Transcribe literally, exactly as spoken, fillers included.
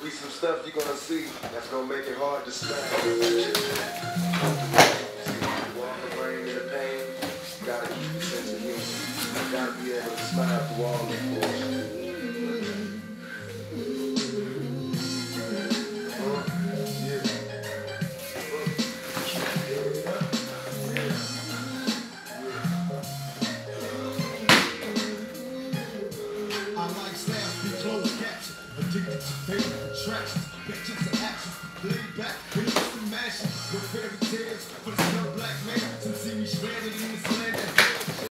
be some stuff you're gonna see that's gonna make it hard to smile. Walk the brain in the pain, you gotta keep your sense of humor. You gotta be able to smile through all the bullshit. Addicted to pain, attractions, pictures and actions, laid back, with some mashes, with very